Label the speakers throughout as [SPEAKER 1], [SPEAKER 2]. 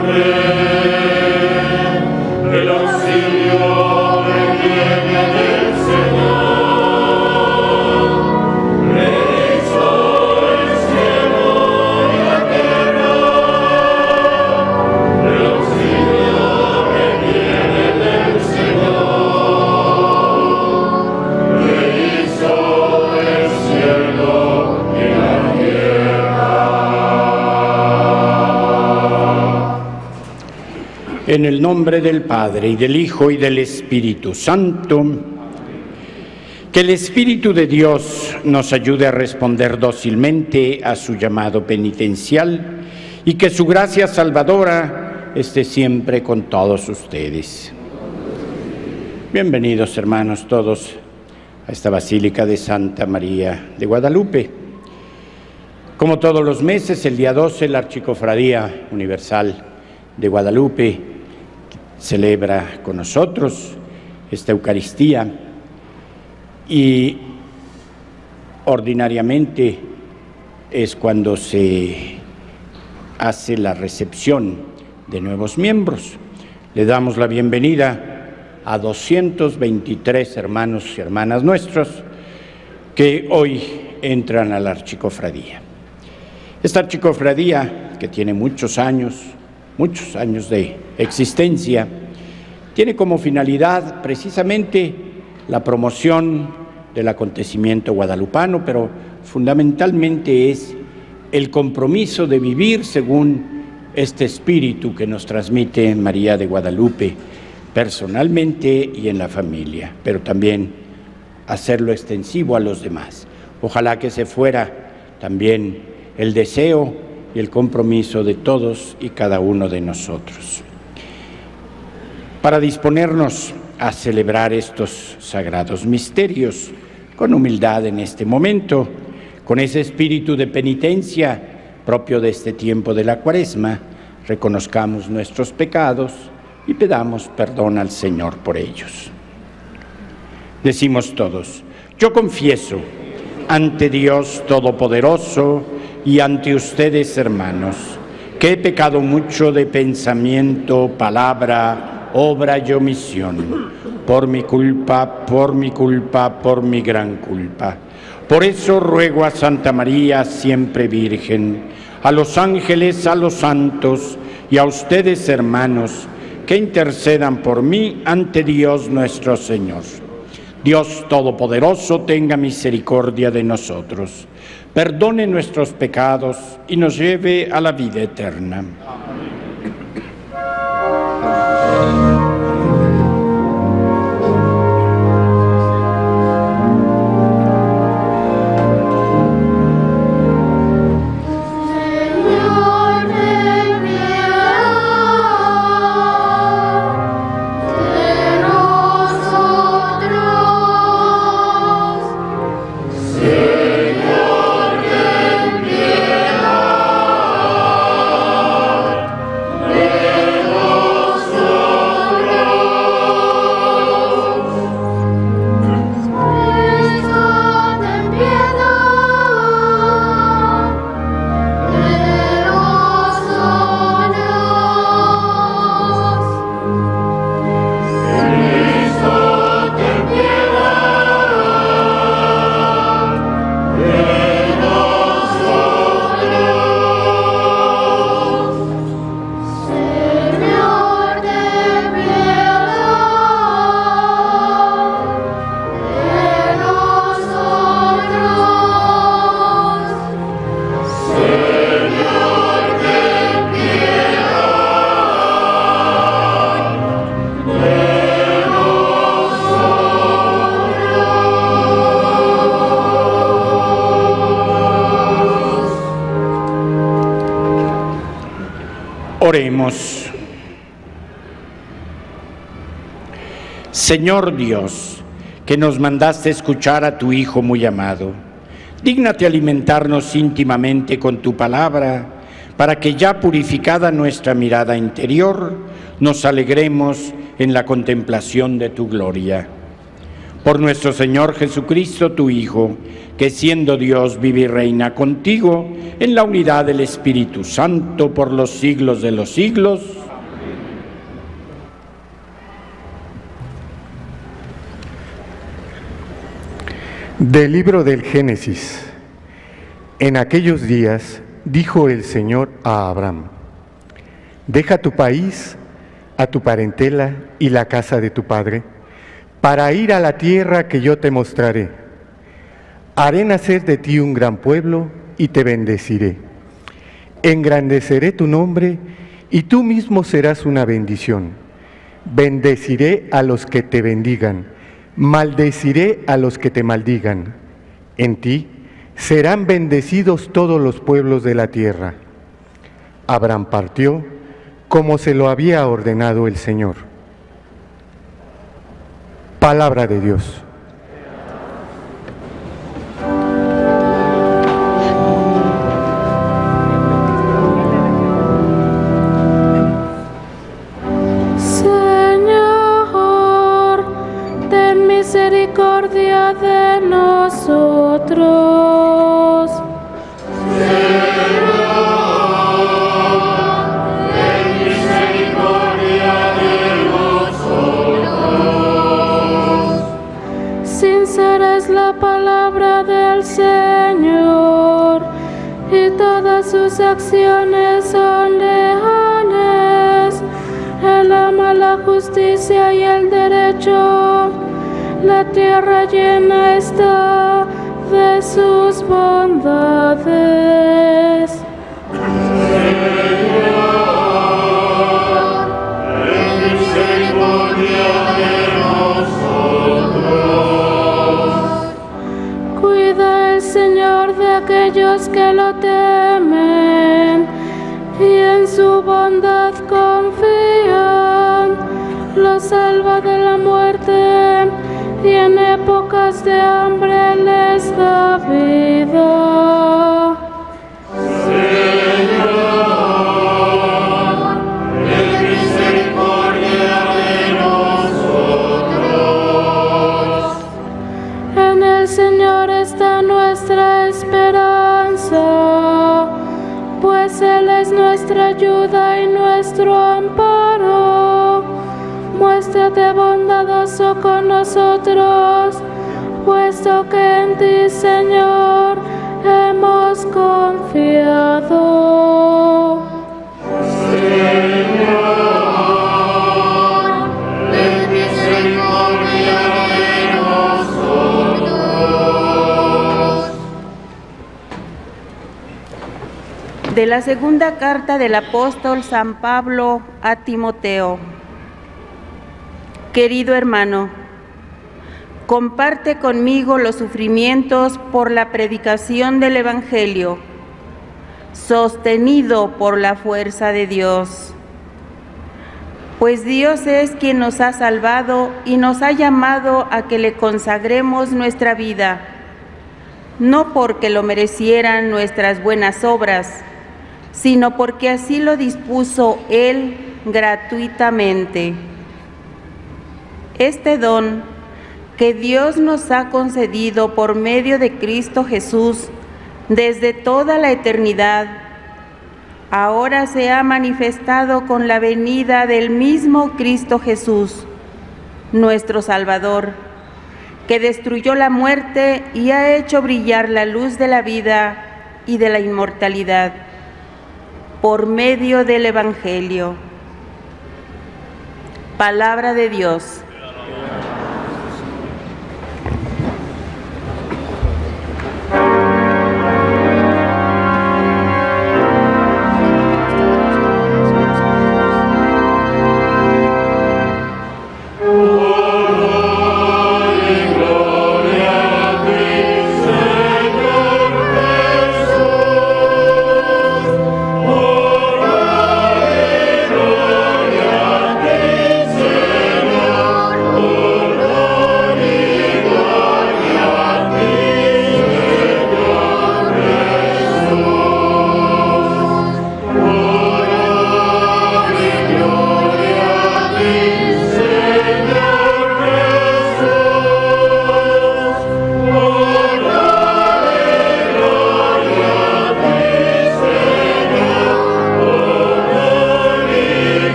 [SPEAKER 1] En el nombre del Padre, y del Hijo, y del Espíritu Santo, que el Espíritu de Dios nos ayude a responder dócilmente a su llamado penitencial y que su gracia salvadora esté siempre con todos ustedes. Bienvenidos, hermanos, todos a esta Basílica de Santa María de Guadalupe. Como todos los meses, el día 12, la Archicofradía Universal de Guadalupe celebra con nosotros esta Eucaristía y ordinariamente es cuando se hace la recepción de nuevos miembros. Le damos la bienvenida a 223 hermanos y hermanas nuestros que hoy entran a la Archicofradía. Esta Archicofradía, que tiene muchos años de existencia, tiene como finalidad precisamente la promoción del acontecimiento guadalupano, pero fundamentalmente es el compromiso de vivir según este espíritu que nos transmite María de Guadalupe, personalmente y en la familia, pero también hacerlo extensivo a los demás. Ojalá que se fuera también el deseo y el compromiso de todos y cada uno de nosotros. Para disponernos a celebrar estos sagrados misterios con humildad en este momento, con ese espíritu de penitencia propio de este tiempo de la Cuaresma, reconozcamos nuestros pecados y pedamos perdón al Señor por ellos. Decimos todos: yo confieso ante Dios Todopoderoso y ante ustedes, hermanos, que he pecado mucho de pensamiento, palabra, obra y omisión, por mi culpa, por mi gran culpa. Por eso ruego a Santa María, siempre Virgen, a los ángeles, a los santos y a ustedes, hermanos, que intercedan por mí ante Dios nuestro Señor. Dios Todopoderoso tenga misericordia de nosotros, perdone nuestros pecados y nos lleve a la vida eterna. Oremos. Señor Dios, que nos mandaste escuchar a tu Hijo muy amado, dígnate alimentarnos íntimamente con tu palabra, para que ya purificada nuestra mirada interior, nos alegremos en la contemplación de tu gloria. Por nuestro Señor Jesucristo, tu Hijo, que siendo Dios vive y reina contigo en la unidad del Espíritu Santo por los siglos de los siglos.
[SPEAKER 2] Del libro del Génesis. En aquellos días dijo el Señor a Abraham: deja tu país, a tu parentela y la casa de tu padre, para ir a la tierra que yo te mostraré. Haré nacer de ti un gran pueblo y te bendeciré. Engrandeceré tu nombre y tú mismo serás una bendición. Bendeciré a los que te bendigan, maldeciré a los que te maldigan. En ti serán bendecidos todos los pueblos de la tierra. Abraham partió como se lo había ordenado el Señor. Palabra de Dios.
[SPEAKER 3] Señor, ten misericordia de nosotros. Sincera es la palabra del Señor, y todas sus acciones son leales. Él ama la justicia y el derecho. La tierra llena está de sus bondades. Cuida el Señor de aquellos que lo temen y en su bondad confían. Los salva de la muerte y en épocas de hambre les da vida. En el Señor está nuestra esperanza, pues Él es nuestra ayuda y nuestro amparo. Muéstrate bondadoso con nosotros, puesto que en ti, Señor, hemos confiado.
[SPEAKER 4] De la segunda carta del apóstol San Pablo a Timoteo. Querido hermano, comparte conmigo los sufrimientos por la predicación del Evangelio, sostenido por la fuerza de Dios. Pues Dios es quien nos ha salvado y nos ha llamado a que le consagremos nuestra vida, no porque lo merecieran nuestras buenas obras, sino porque así lo dispuso Él gratuitamente. Este don que Dios nos ha concedido por medio de Cristo Jesús desde toda la eternidad, ahora se ha manifestado con la venida del mismo Cristo Jesús, nuestro Salvador, que destruyó la muerte y ha hecho brillar la luz de la vida y de la inmortalidad por medio del Evangelio. Palabra de Dios.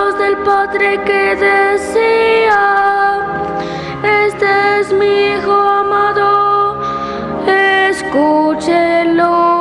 [SPEAKER 3] voz del Padre que decía: este es mi Hijo amado, escúchenlo.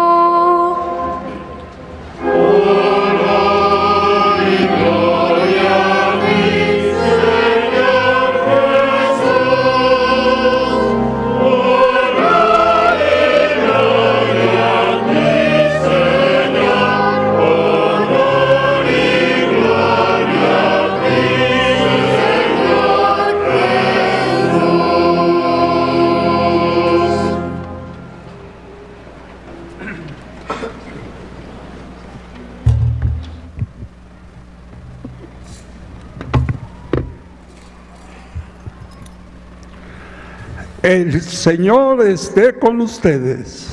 [SPEAKER 5] El Señor esté con ustedes.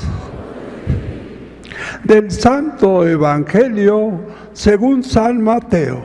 [SPEAKER 5] Del Santo Evangelio según San Mateo.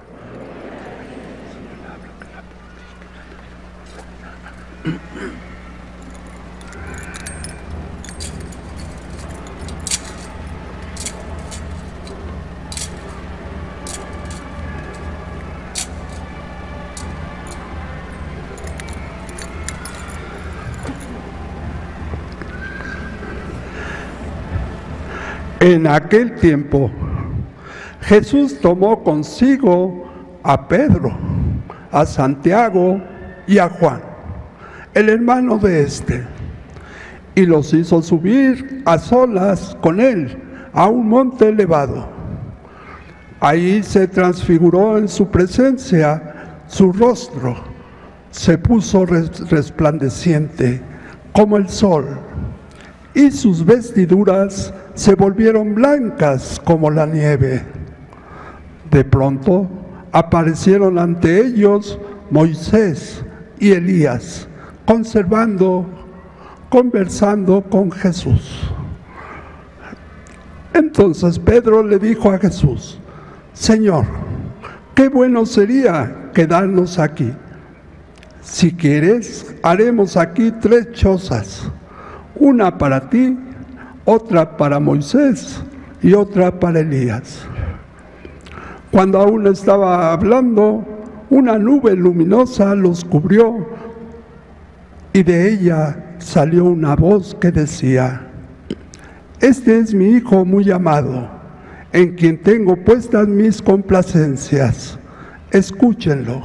[SPEAKER 5] En aquel tiempo, Jesús tomó consigo a Pedro, a Santiago y a Juan, el hermano de éste, y los hizo subir a solas con él a un monte elevado. Ahí se transfiguró en su presencia su rostro, se puso resplandeciente como el sol, y sus vestiduras se volvieron blancas como la nieve. De pronto aparecieron ante ellos Moisés y Elías, conversando con Jesús. Entonces Pedro le dijo a Jesús: Señor, qué bueno sería quedarnos aquí. Si quieres, haremos aquí 3 chozas, una para ti, otra para Moisés y otra para Elías. Cuando aún estaba hablando, una nube luminosa los cubrió y de ella salió una voz que decía: este es mi Hijo muy amado, en quien tengo puestas mis complacencias, escúchenlo.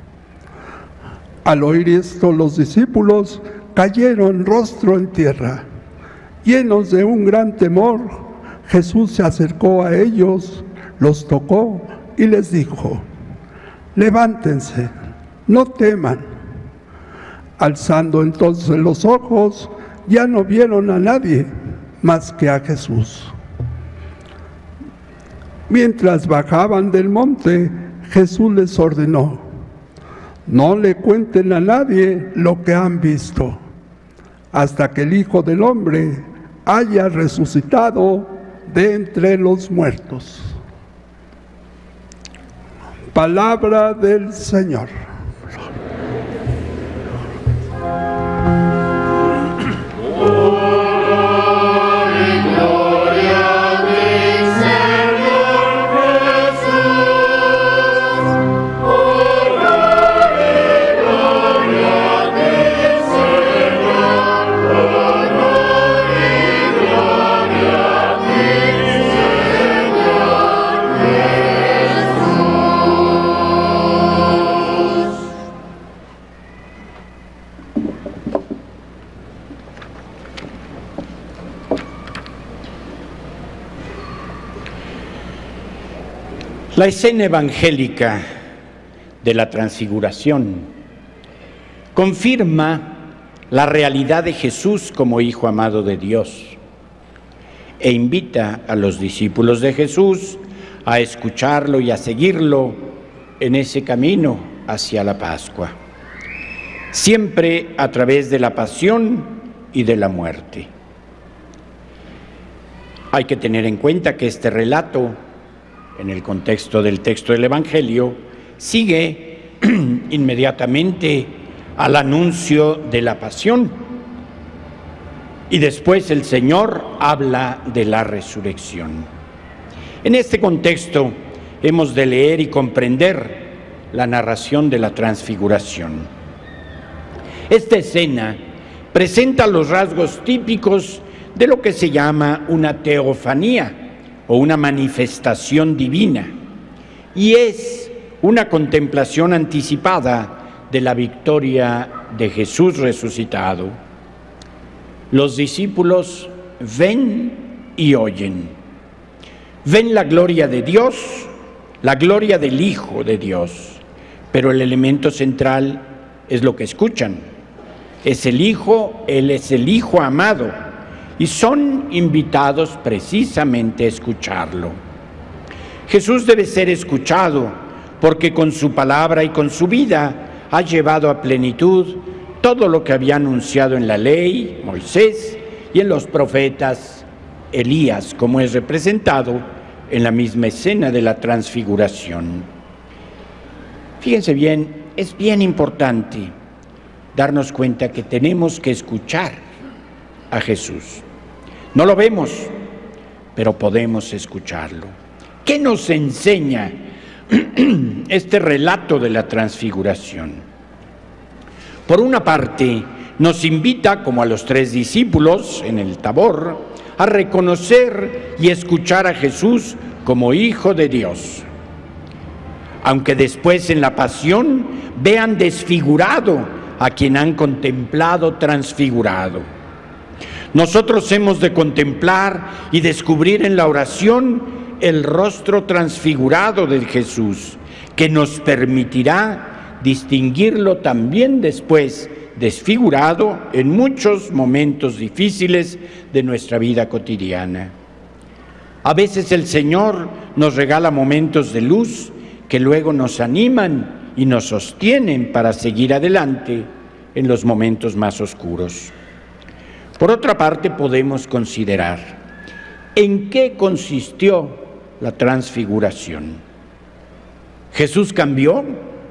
[SPEAKER 5] Al oír esto, los discípulos cayeron rostro en tierra. Llenos de un gran temor, Jesús se acercó a ellos, los tocó y les dijo: levántense, no teman. Alzando entonces los ojos, ya no vieron a nadie más que a Jesús. Mientras bajaban del monte, Jesús les ordenó: no le cuenten a nadie lo que han visto, hasta que el Hijo del Hombre haya resucitado de entre los muertos. Palabra del Señor.
[SPEAKER 1] La escena evangélica de la transfiguración confirma la realidad de Jesús como Hijo amado de Dios e invita a los discípulos de Jesús a escucharlo y a seguirlo en ese camino hacia la Pascua, siempre a través de la pasión y de la muerte. Hay que tener en cuenta que este relato, en el contexto del texto del Evangelio, sigue inmediatamente al anuncio de la pasión y después el Señor habla de la resurrección. En este contexto hemos de leer y comprender la narración de la transfiguración. Esta escena presenta los rasgos típicos de lo que se llama una teofanía o una manifestación divina, y es una contemplación anticipada de la victoria de Jesús resucitado. Los discípulos ven y oyen. Ven la gloria de Dios, la gloria del Hijo de Dios, pero el elemento central es lo que escuchan. Es el Hijo, Él es el Hijo amado, y son invitados precisamente a escucharlo. Jesús debe ser escuchado porque con su palabra y con su vida ha llevado a plenitud todo lo que había anunciado en la ley, Moisés, y en los profetas, Elías, como es representado en la misma escena de la transfiguración. Fíjense bien, es bien importante darnos cuenta que tenemos que escuchar a Jesús. No lo vemos, pero podemos escucharlo. ¿Qué nos enseña este relato de la transfiguración? Por una parte, nos invita, como a los 3 discípulos en el Tabor, a reconocer y escuchar a Jesús como Hijo de Dios. Aunque después en la pasión vean desfigurado a quien han contemplado transfigurado. Nosotros hemos de contemplar y descubrir en la oración el rostro transfigurado de Jesús, que nos permitirá distinguirlo también después desfigurado en muchos momentos difíciles de nuestra vida cotidiana. A veces el Señor nos regala momentos de luz que luego nos animan y nos sostienen para seguir adelante en los momentos más oscuros. Por otra parte, podemos considerar en qué consistió la transfiguración. ¿Jesús cambió?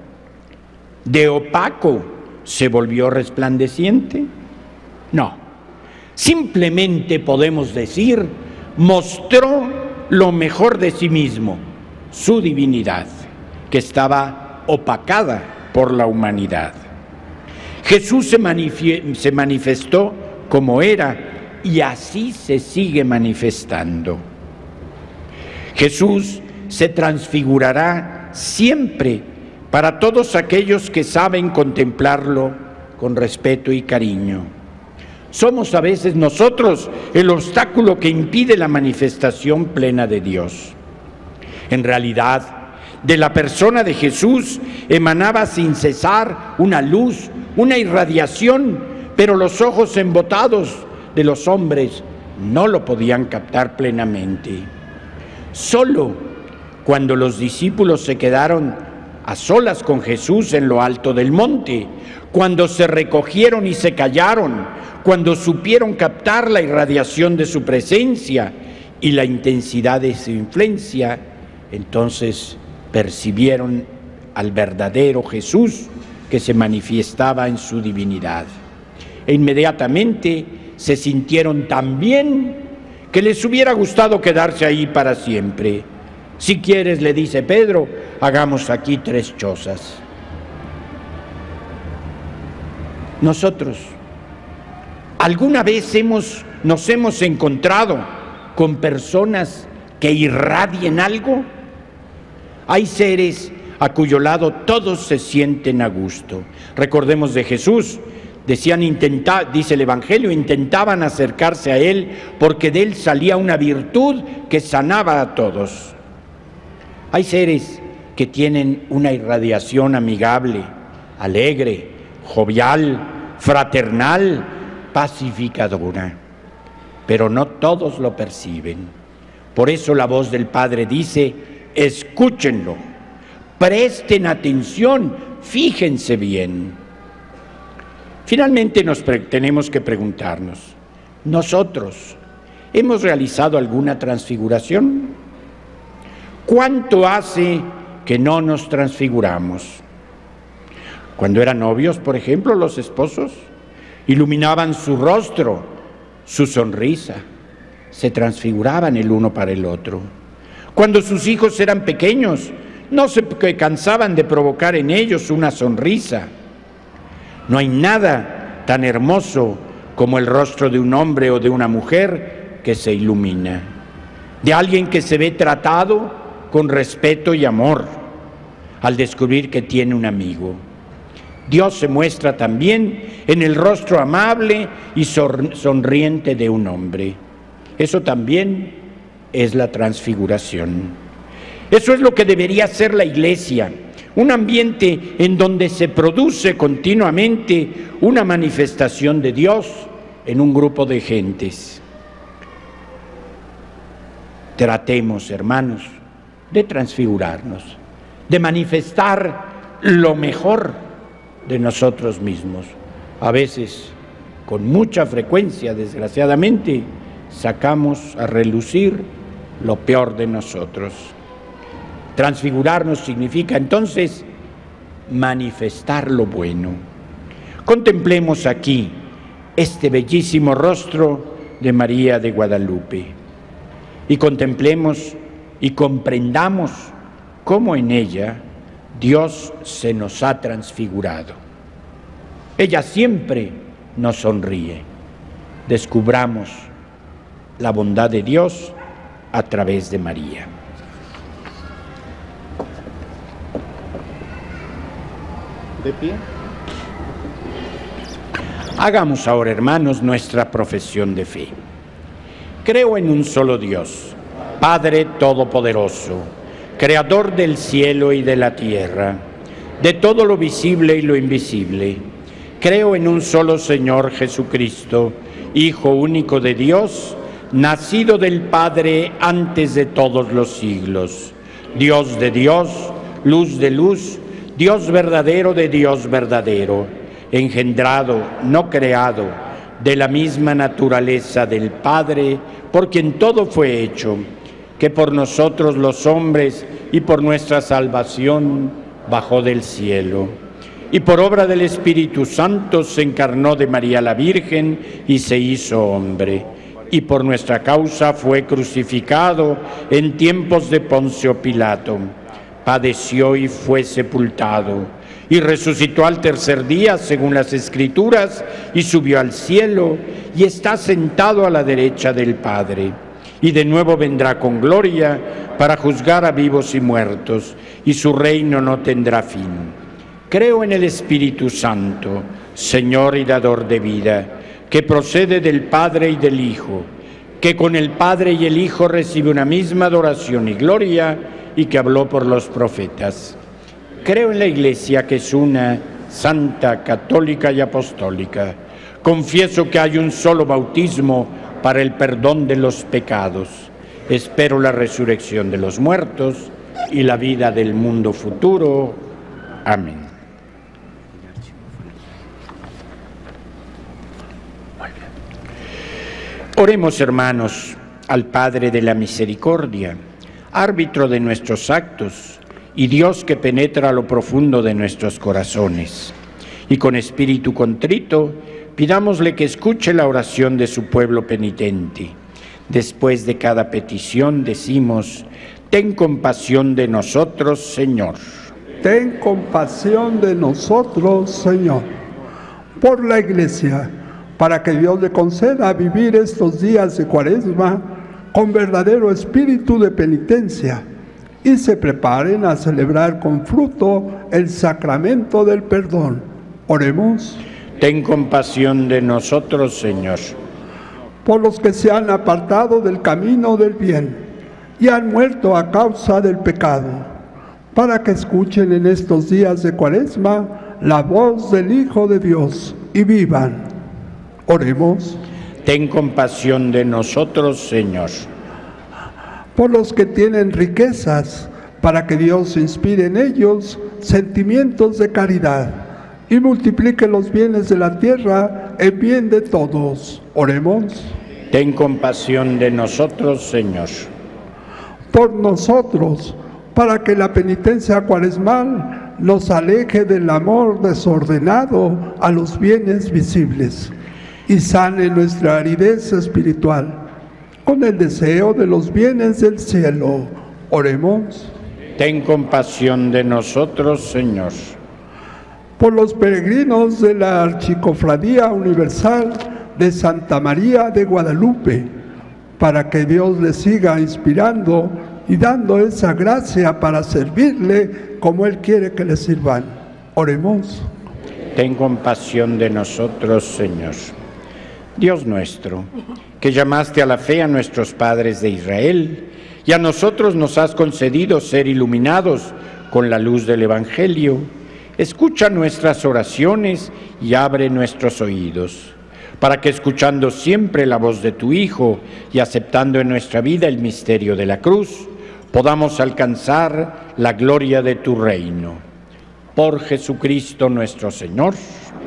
[SPEAKER 1] ¿De opaco se volvió resplandeciente? No. Simplemente podemos decir, mostró lo mejor de sí mismo, su divinidad, que estaba opacada por la humanidad. Jesús se manifestó como era y así se sigue manifestando. Jesús se transfigurará siempre para todos aquellos que saben contemplarlo con respeto y cariño. Somos a veces nosotros el obstáculo que impide la manifestación plena de Dios. En realidad, de la persona de Jesús emanaba sin cesar una luz, una irradiación, pero los ojos embotados de los hombres no lo podían captar plenamente. Solo cuando los discípulos se quedaron a solas con Jesús en lo alto del monte, cuando se recogieron y se callaron, cuando supieron captar la irradiación de su presencia y la intensidad de su influencia, entonces percibieron al verdadero Jesús que se manifestaba en su divinidad. E inmediatamente se sintieron tan bien que les hubiera gustado quedarse ahí para siempre. Si quieres, le dice Pedro, hagamos aquí 3 chozas. Nosotros, ¿alguna vez nos hemos encontrado con personas que irradien algo? Hay seres a cuyo lado todos se sienten a gusto. Recordemos de Jesús. Dice el Evangelio, intentaban acercarse a Él porque de Él salía una virtud que sanaba a todos. Hay seres que tienen una irradiación amigable, alegre, jovial, fraternal, pacificadora, pero no todos lo perciben. Por eso la voz del Padre dice, escúchenlo, presten atención, fíjense bien. Finalmente tenemos que preguntarnos, ¿nosotros hemos realizado alguna transfiguración? ¿Cuánto hace que no nos transfiguramos? Cuando eran novios, por ejemplo, los esposos iluminaban su rostro, su sonrisa, se transfiguraban el uno para el otro. Cuando sus hijos eran pequeños, no se cansaban de provocar en ellos una sonrisa. No hay nada tan hermoso como el rostro de un hombre o de una mujer que se ilumina, de alguien que se ve tratado con respeto y amor al descubrir que tiene un amigo. Dios se muestra también en el rostro amable y sonriente de un hombre. Eso también es la transfiguración. Eso es lo que debería ser la Iglesia, un ambiente en donde se produce continuamente una manifestación de Dios en un grupo de gentes. Tratemos, hermanos, de transfigurarnos, de manifestar lo mejor de nosotros mismos. A veces, con mucha frecuencia, desgraciadamente, sacamos a relucir lo peor de nosotros. Transfigurarnos significa entonces manifestar lo bueno. Contemplemos aquí este bellísimo rostro de María de Guadalupe y contemplemos y comprendamos cómo en ella Dios se nos ha transfigurado. Ella siempre nos sonríe. Descubramos la bondad de Dios a través de María. ¿De pie? Hagamos ahora, hermanos, nuestra profesión de fe. Creo en un solo Dios, Padre Todopoderoso, Creador del cielo y de la tierra, de todo lo visible y lo invisible. Creo en un solo Señor Jesucristo, Hijo único de Dios, nacido del Padre antes de todos los siglos, Dios de Dios, luz de luz, Dios verdadero de Dios verdadero, engendrado, no creado, de la misma naturaleza del Padre, por quien todo fue hecho, que por nosotros los hombres y por nuestra salvación bajó del cielo. Y por obra del Espíritu Santo se encarnó de María la Virgen y se hizo hombre. Y por nuestra causa fue crucificado en tiempos de Poncio Pilato. Padeció y fue sepultado, y resucitó al tercer día, según las Escrituras, y subió al cielo, y está sentado a la derecha del Padre. Y de nuevo vendrá con gloria para juzgar a vivos y muertos, y su reino no tendrá fin. Creo en el Espíritu Santo, Señor y dador de vida, que procede del Padre y del Hijo, que con el Padre y el Hijo recibe una misma adoración y gloria, y que habló por los profetas. Creo en la Iglesia, que es una, santa, católica y apostólica. Confieso que hay un solo bautismo para el perdón de los pecados. Espero la resurrección de los muertos y la vida del mundo futuro. Amén. Oremos, hermanos, al Padre de la misericordia, árbitro de nuestros actos y Dios que penetra lo profundo de nuestros corazones. Y con espíritu contrito, pidámosle que escuche la oración de su pueblo penitente. Después de cada petición decimos: ten compasión de nosotros, Señor.
[SPEAKER 5] Ten compasión de nosotros, Señor. Por la Iglesia, para que Dios le conceda vivir estos días de Cuaresma con verdadero espíritu de penitencia y se preparen a celebrar con fruto el sacramento del perdón. Oremos.
[SPEAKER 1] Ten compasión de nosotros, Señor.
[SPEAKER 5] Por los que se han apartado del camino del bien y han muerto a causa del pecado, para que escuchen en estos días de Cuaresma la voz del Hijo de Dios y vivan. Oremos.
[SPEAKER 1] Ten compasión de nosotros, Señor.
[SPEAKER 5] Por los que tienen riquezas, para que Dios inspire en ellos sentimientos de caridad y multiplique los bienes de la tierra en bien de todos. Oremos.
[SPEAKER 1] Ten compasión de nosotros, Señor.
[SPEAKER 5] Por nosotros, para que la penitencia cuaresmal nos aleje del amor desordenado a los bienes visibles y sane nuestra aridez espiritual con el deseo de los bienes del cielo. Oremos.
[SPEAKER 1] Ten compasión de nosotros, Señor.
[SPEAKER 5] Por los peregrinos de la Archicofradía Universal de Santa María de Guadalupe, para que Dios les siga inspirando y dando esa gracia para servirle como Él quiere que le sirvan. Oremos.
[SPEAKER 1] Ten compasión de nosotros, Señor. Dios nuestro, que llamaste a la fe a nuestros padres de Israel, y a nosotros nos has concedido ser iluminados con la luz del Evangelio, escucha nuestras oraciones y abre nuestros oídos, para que escuchando siempre la voz de tu Hijo y aceptando en nuestra vida el misterio de la cruz, podamos alcanzar la gloria de tu reino. Por Jesucristo nuestro Señor.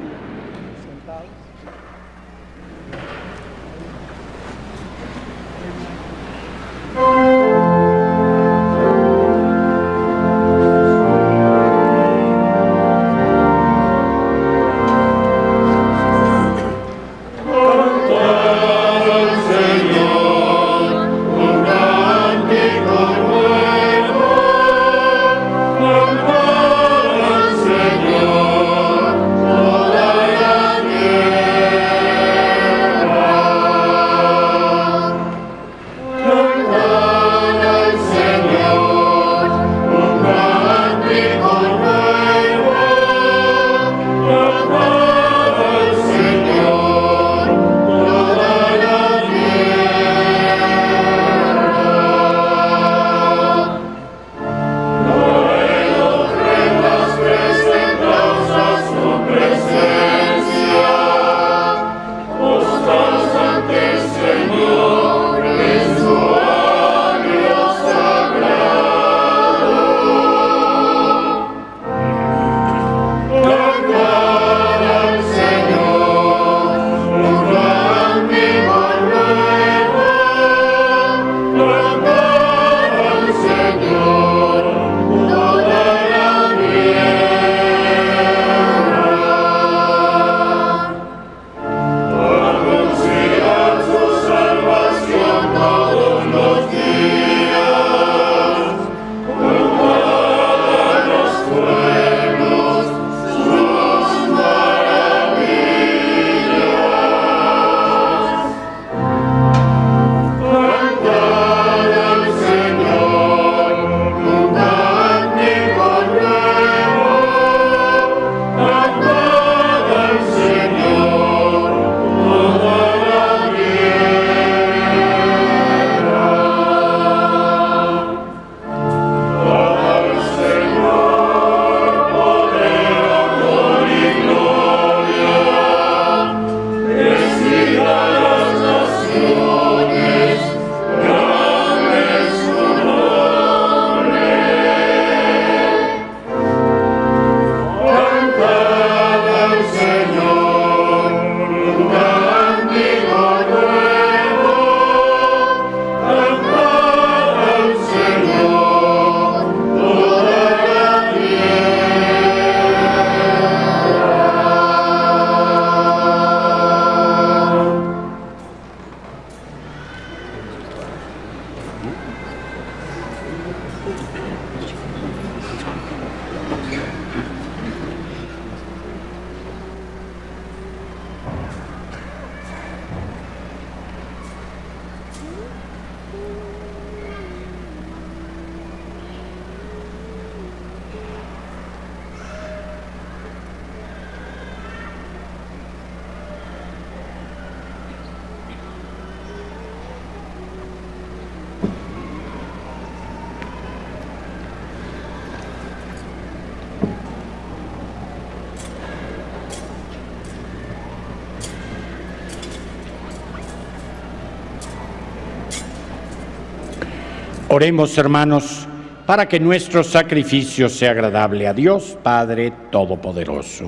[SPEAKER 1] Oremos, hermanos, para que nuestro sacrificio sea agradable a Dios, Padre Todopoderoso.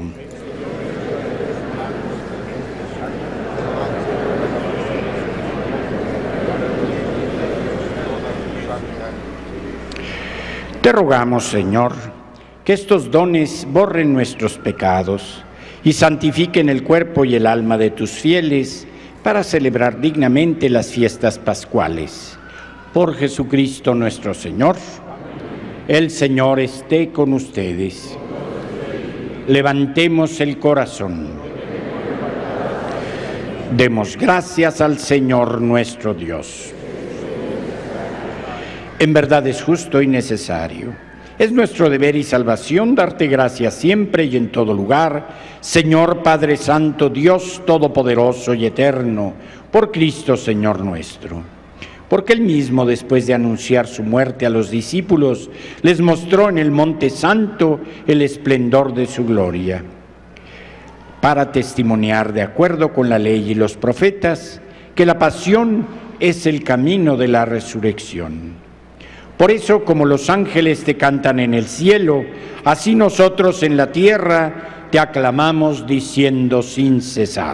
[SPEAKER 1] Te rogamos, Señor, que estos dones borren nuestros pecados y santifiquen el cuerpo y el alma de tus fieles para celebrar dignamente las fiestas pascuales. Por Jesucristo nuestro Señor. El Señor esté con ustedes. Levantemos el corazón. Demos gracias al Señor nuestro Dios. En verdad es justo y necesario. Es nuestro deber y salvación darte gracias siempre y en todo lugar, Señor Padre Santo, Dios Todopoderoso y Eterno, por Cristo Señor nuestro. Porque Él mismo, después de anunciar su muerte a los discípulos, les mostró en el Monte Santo el esplendor de su gloria, para testimoniar, de acuerdo con la ley y los profetas, que la pasión es el camino de la resurrección. Por eso, como los ángeles te cantan en el cielo, así nosotros en la tierra te aclamamos diciendo sin cesar.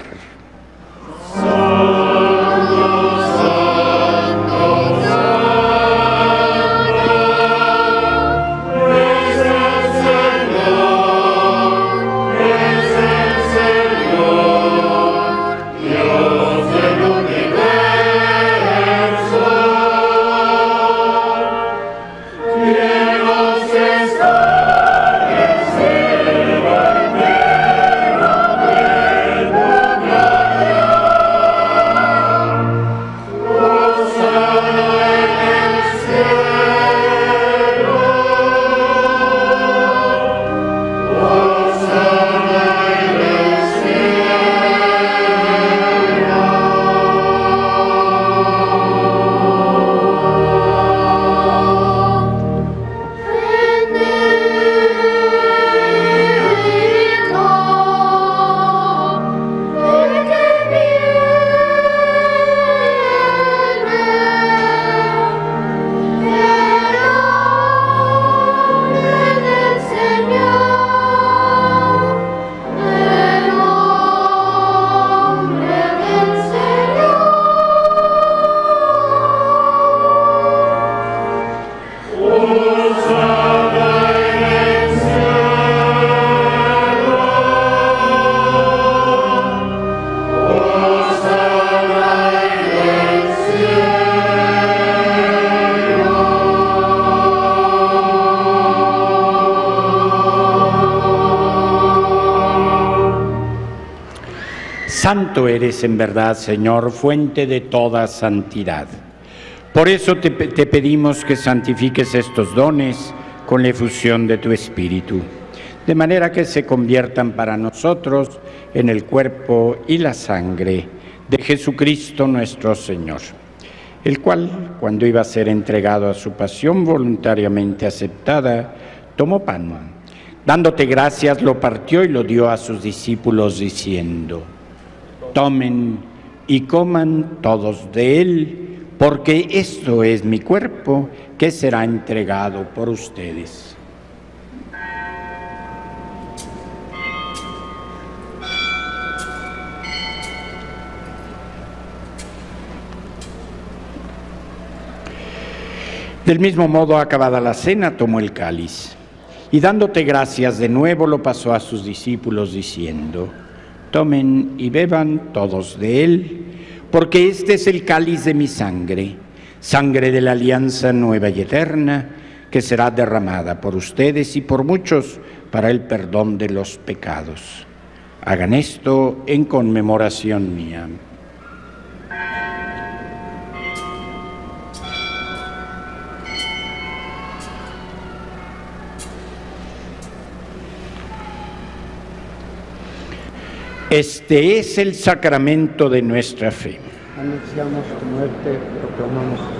[SPEAKER 1] Santo eres en verdad, Señor, fuente de toda santidad. Por eso te pedimos que santifiques estos dones con la efusión de tu Espíritu, de manera que se conviertan para nosotros en el cuerpo y la sangre de Jesucristo nuestro Señor, el cual, cuando iba a ser entregado a su pasión voluntariamente aceptada, tomó pan. Dándote gracias, lo partió y lo dio a sus discípulos diciendo: tomen y coman todos de él, porque esto es mi cuerpo que será entregado por ustedes. Del mismo modo, acabada la cena, tomó el cáliz y dándote gracias de nuevo lo pasó a sus discípulos diciendo: tomen y beban todos de él, porque este es el cáliz de mi sangre, sangre de la alianza nueva y eterna, que será derramada por ustedes y por muchos para el perdón de los pecados. Hagan esto en conmemoración mía. Este es el sacramento de nuestra fe.
[SPEAKER 6] Anunciamos tu muerte, proclamamos tu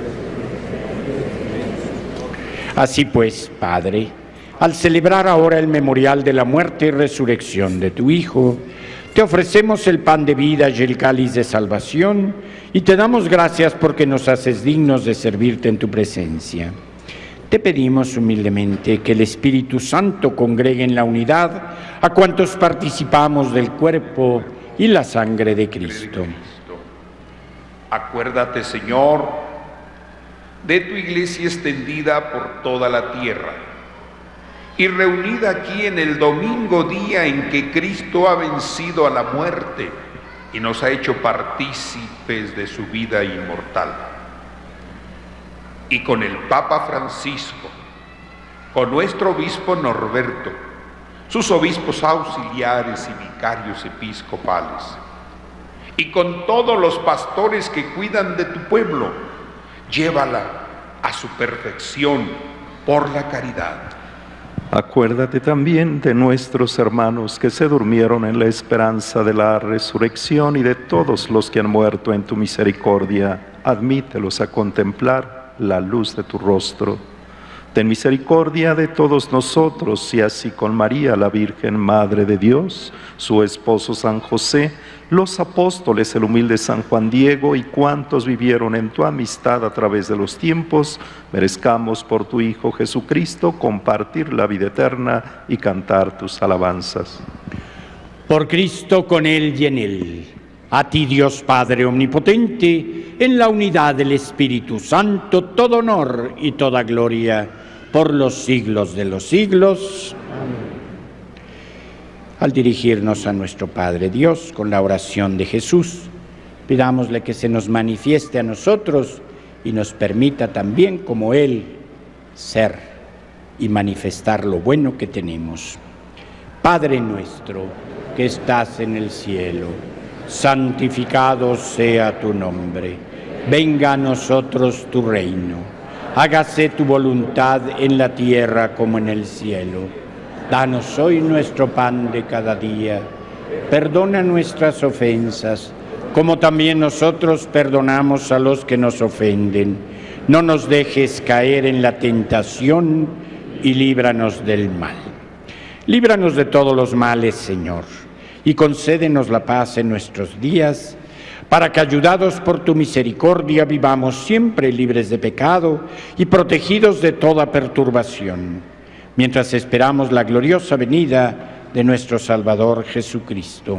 [SPEAKER 6] resurrección.
[SPEAKER 1] Así pues, Padre, al celebrar ahora el memorial de la muerte y resurrección de tu Hijo, te ofrecemos el pan de vida y el cáliz de salvación, y te damos gracias porque nos haces dignos de servirte en tu presencia. Te pedimos humildemente que el Espíritu Santo congregue en la unidad a cuantos participamos del cuerpo y la sangre de Cristo.
[SPEAKER 7] Acuérdate, Señor, de tu iglesia extendida por toda la tierra y reunida aquí en el domingo, día en que Cristo ha vencido a la muerte y nos ha hecho partícipes de su vida inmortal. y con el Papa Francisco, con nuestro obispo Norberto, sus obispos auxiliares y vicarios episcopales, y con todos los pastores que cuidan de tu pueblo, llévala a su perfección por la caridad.
[SPEAKER 8] Acuérdate también de nuestros hermanos que se durmieron en la esperanza de la resurrección y de todos los que han muerto en tu misericordia. Admítelos a contemplar la luz de tu rostro. Ten misericordia de todos nosotros y así con María, la Virgen Madre de Dios, su esposo San José, los apóstoles, el humilde San Juan Diego y cuantos vivieron en tu amistad a través de los tiempos, merezcamos por tu Hijo Jesucristo compartir la vida eterna y cantar tus alabanzas.
[SPEAKER 1] Por Cristo, con Él y en Él, a ti Dios Padre Omnipotente, en la unidad del Espíritu Santo, todo honor y toda gloria por los siglos de los siglos. Amén. Al dirigirnos a nuestro Padre Dios con la oración de Jesús, pidámosle que se nos manifieste a nosotros y nos permita también, como Él, ser y manifestar lo bueno que tenemos. Padre nuestro, que estás en el cielo, santificado sea tu nombre. Venga a nosotros tu reino. Hágase tu voluntad en la tierra como en el cielo. Danos hoy nuestro pan de cada día. Perdona nuestras ofensas, como también nosotros perdonamos a los que nos ofenden. No nos dejes caer en la tentación y líbranos del mal. Líbranos de todos los males, Señor, y concédenos la paz en nuestros días, para que, ayudados por tu misericordia, vivamos siempre libres de pecado y protegidos de toda perturbación, mientras esperamos la gloriosa venida de nuestro Salvador Jesucristo.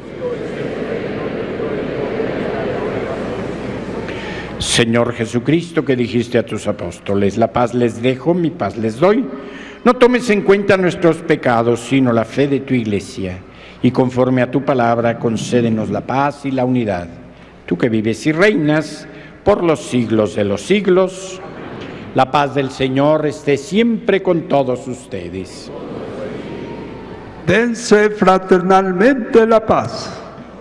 [SPEAKER 1] Señor Jesucristo, que dijiste a tus apóstoles, la paz les dejo, mi paz les doy. No tomes en cuenta nuestros pecados, sino la fe de tu Iglesia, y conforme a tu palabra, concédenos la paz y la unidad. Tú que vives y reinas por los siglos de los siglos, la paz del Señor esté siempre con todos ustedes.
[SPEAKER 5] Dense fraternalmente la paz.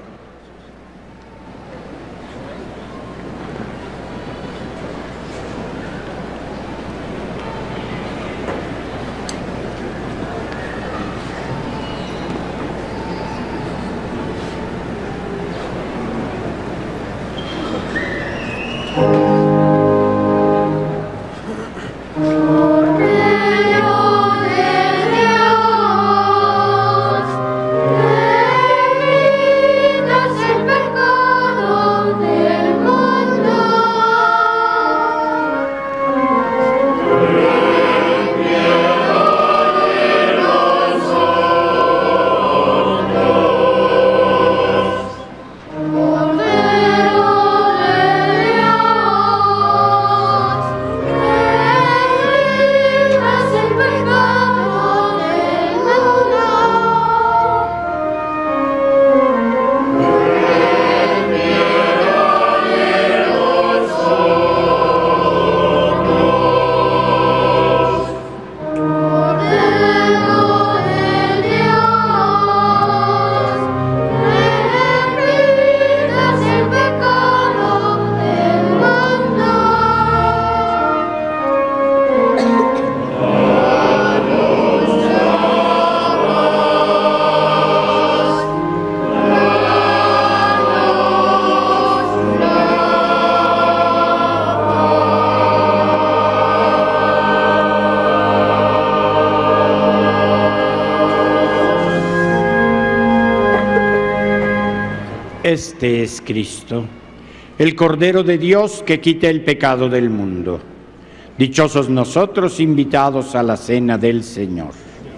[SPEAKER 1] Este es Cristo, el Cordero de Dios que quita el pecado del mundo. Dichosos nosotros invitados a la cena del Señor.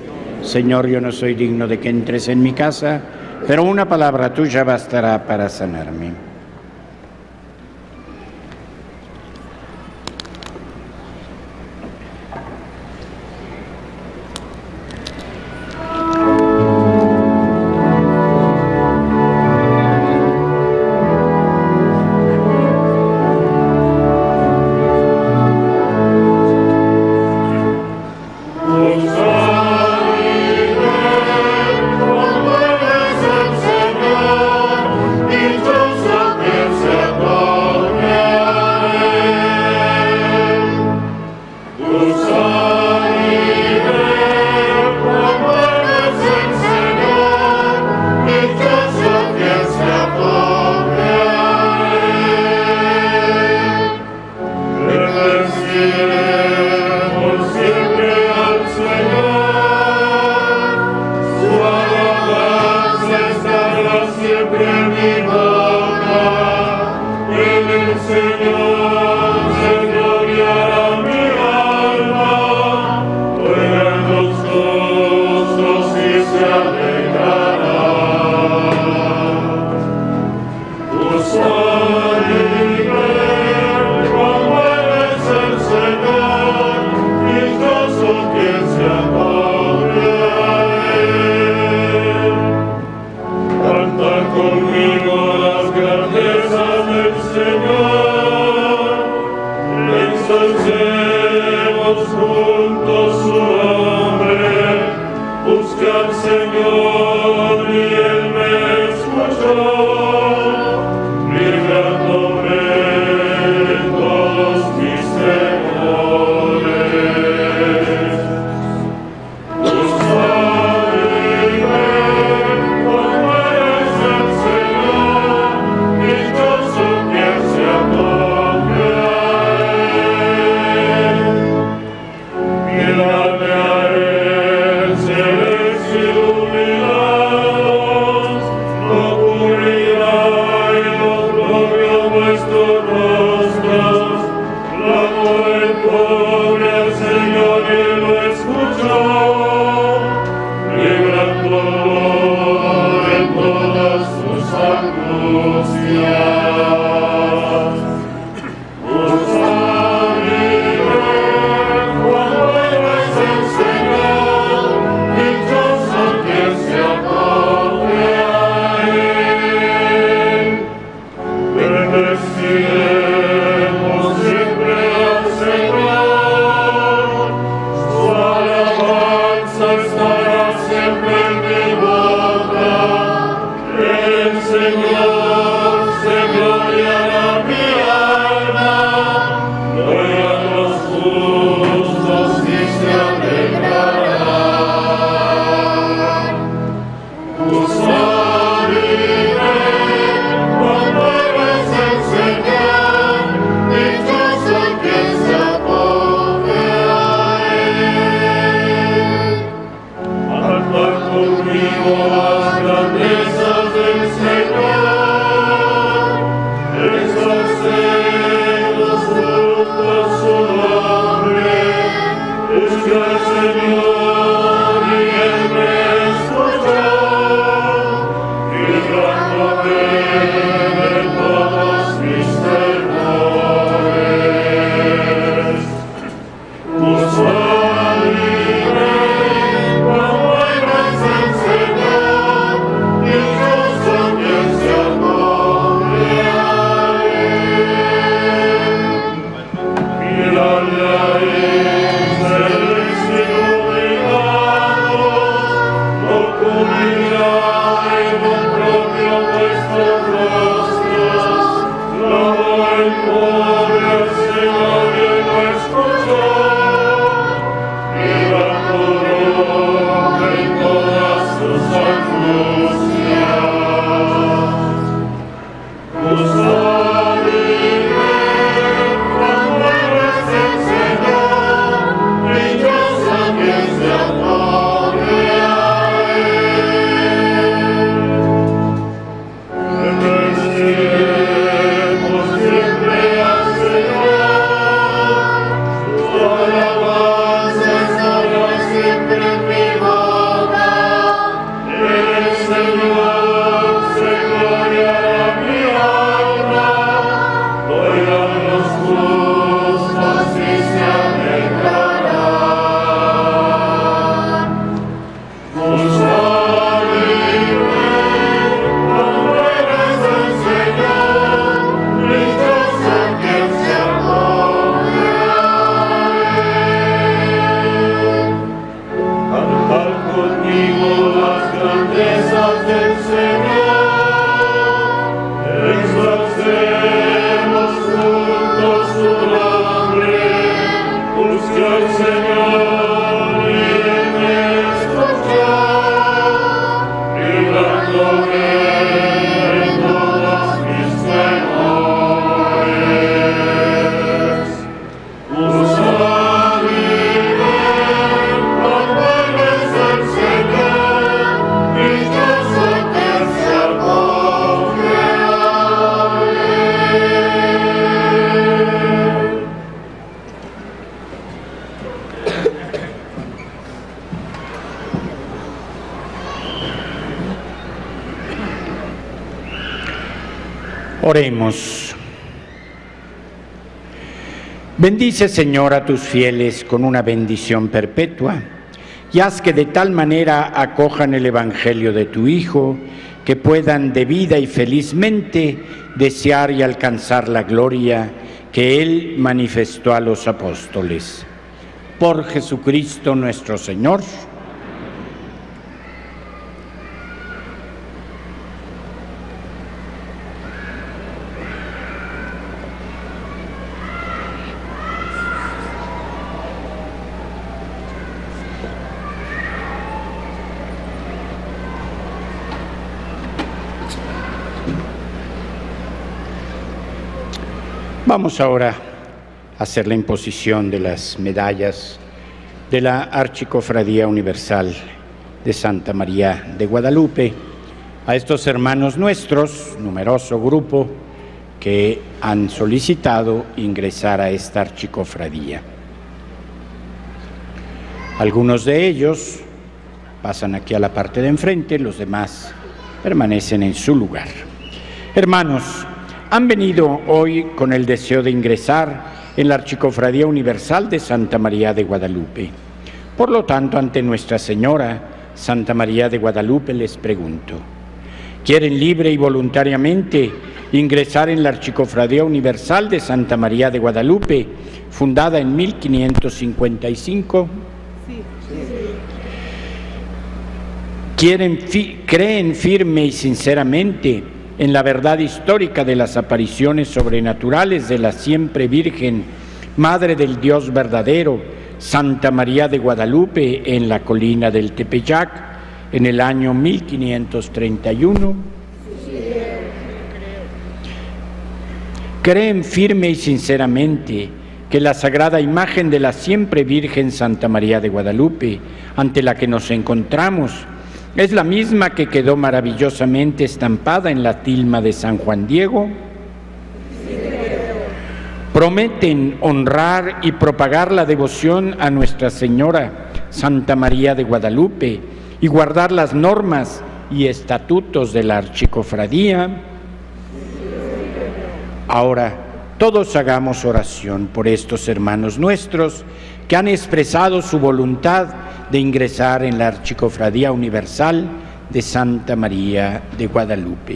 [SPEAKER 1] Señor, yo no soy digno de que entres en mi casa, pero una palabra tuya bastará para sanarme.
[SPEAKER 9] Señor, y Él me escuchó, librándome de todos mis temores. Buscarme cuando eres el Señor, dichoso quien se acoge a Él. Mírame a Él, seréis iluminados, no cubrirá el oprobio vuestros rostros. Clamó el pobre al Señor y lo escuchó, librándolo de todas sus angustias.
[SPEAKER 1] Oremos. Bendice, Señor, a tus fieles con una bendición perpetua y haz que de tal manera acojan el Evangelio de tu Hijo que puedan debida y felizmente desear y alcanzar la gloria que Él manifestó a los apóstoles. Por Jesucristo nuestro Señor. Vamos ahora a hacer la imposición de las medallas de la Archicofradía Universal de Santa María de Guadalupe a estos hermanos nuestros, numeroso grupo, que han solicitado ingresar a esta archicofradía. Algunos de ellos pasan aquí a la parte de enfrente, los demás permanecen en su lugar. Hermanos, han venido hoy con el deseo de ingresar en la Archicofradía Universal de Santa María de Guadalupe. Por lo tanto, ante Nuestra Señora, Santa María de Guadalupe, les pregunto, ¿quieren libre y voluntariamente ingresar en la Archicofradía Universal de Santa María de Guadalupe, fundada en 1555? ¿Creen firme y sinceramente en la verdad histórica de las apariciones sobrenaturales de la siempre Virgen, Madre del Dios verdadero, Santa María de Guadalupe, en la colina del Tepeyac, en el año 1531? ¿Creen firme y sinceramente que la sagrada imagen de la siempre Virgen Santa María de Guadalupe, ante la que nos encontramos, es la misma que quedó maravillosamente estampada en la tilma de San Juan Diego? ¿Prometen honrar y propagar la devoción a Nuestra Señora Santa María de Guadalupe y guardar las normas y estatutos de la Archicofradía? Ahora, todos hagamos oración por estos hermanos nuestros que han expresado su voluntad de ingresar en la Archicofradía Universal de Santa María de Guadalupe.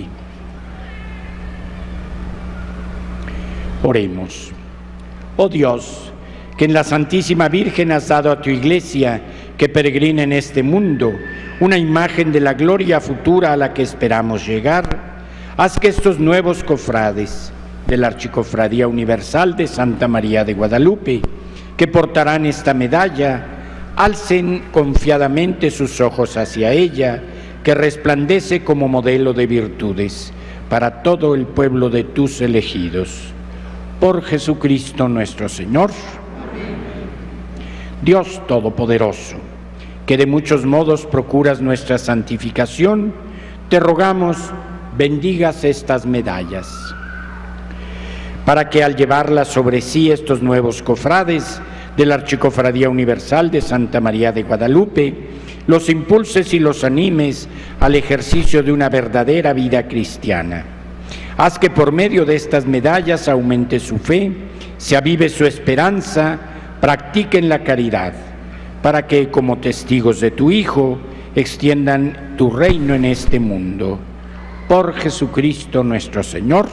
[SPEAKER 1] Oremos. Oh Dios, que en la Santísima Virgen has dado a tu Iglesia, que peregrina en este mundo, una imagen de la gloria futura a la que esperamos llegar, haz que estos nuevos cofrades de la Archicofradía Universal de Santa María de Guadalupe, que portarán esta medalla, alcen confiadamente sus ojos hacia ella, que resplandece como modelo de virtudes para todo el pueblo de tus elegidos. Por Jesucristo nuestro Señor. Amén. Dios Todopoderoso, que de muchos modos procuras nuestra santificación, te rogamos, bendigas estas medallas, para que al llevarlas sobre sí estos nuevos cofrades de la Archicofradía Universal de Santa María de Guadalupe, los impulses y los animes al ejercicio de una verdadera vida cristiana. Haz que por medio de estas medallas aumente su fe, se avive su esperanza, practiquen la caridad, para que como testigos de tu Hijo extiendan tu reino en este mundo. Por Jesucristo nuestro Señor.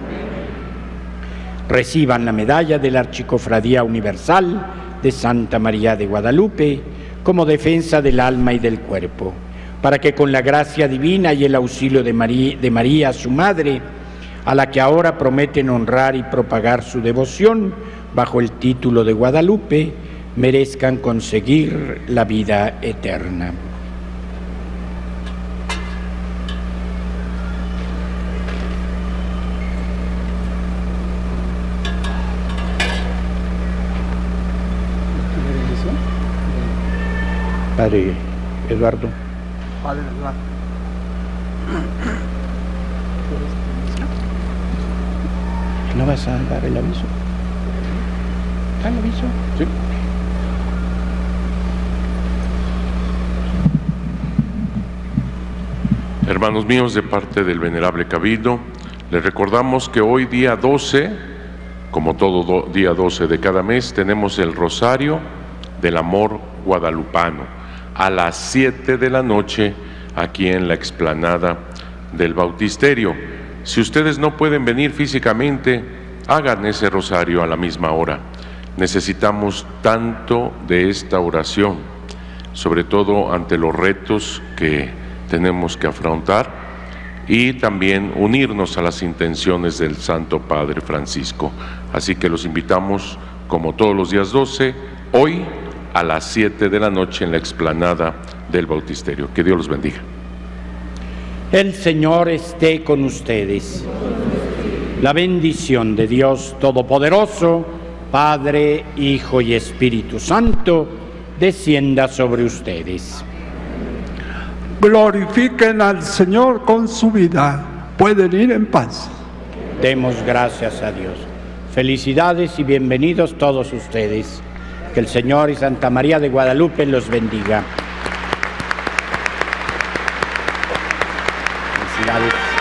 [SPEAKER 1] Reciban la medalla de la Archicofradía Universal de Santa María de Guadalupe como defensa del alma y del cuerpo, para que con la gracia divina y el auxilio de María, su Madre, a la que ahora prometen honrar y propagar su devoción bajo el título de Guadalupe, merezcan conseguir la vida eterna. Padre Eduardo.
[SPEAKER 6] Padre Eduardo.
[SPEAKER 1] ¿No vas a dar el aviso? ¿Da el aviso? Sí.
[SPEAKER 10] Hermanos míos, de parte del Venerable Cabildo, les recordamos que hoy día 12, como todo día 12 de cada mes, tenemos el Rosario del Amor Guadalupano a las 7 de la noche aquí en la explanada del Bautisterio. Si ustedes no pueden venir físicamente, hagan ese rosario a la misma hora. Necesitamos tanto de esta oración, sobre todo ante los retos que tenemos que afrontar y también unirnos a las intenciones del Santo Padre Francisco. Así que los invitamos, como todos los días 12, hoy a las 7 de la noche en la explanada del Bautisterio. Que Dios los bendiga.
[SPEAKER 1] El Señor esté con ustedes. La bendición de Dios Todopoderoso, Padre, Hijo y Espíritu Santo, descienda sobre ustedes.
[SPEAKER 5] Glorifiquen al Señor con su vida. Pueden ir en paz.
[SPEAKER 1] Demos gracias a Dios. Felicidades y bienvenidos todos ustedes. Que el Señor y Santa María de Guadalupe los bendiga. Felicidades.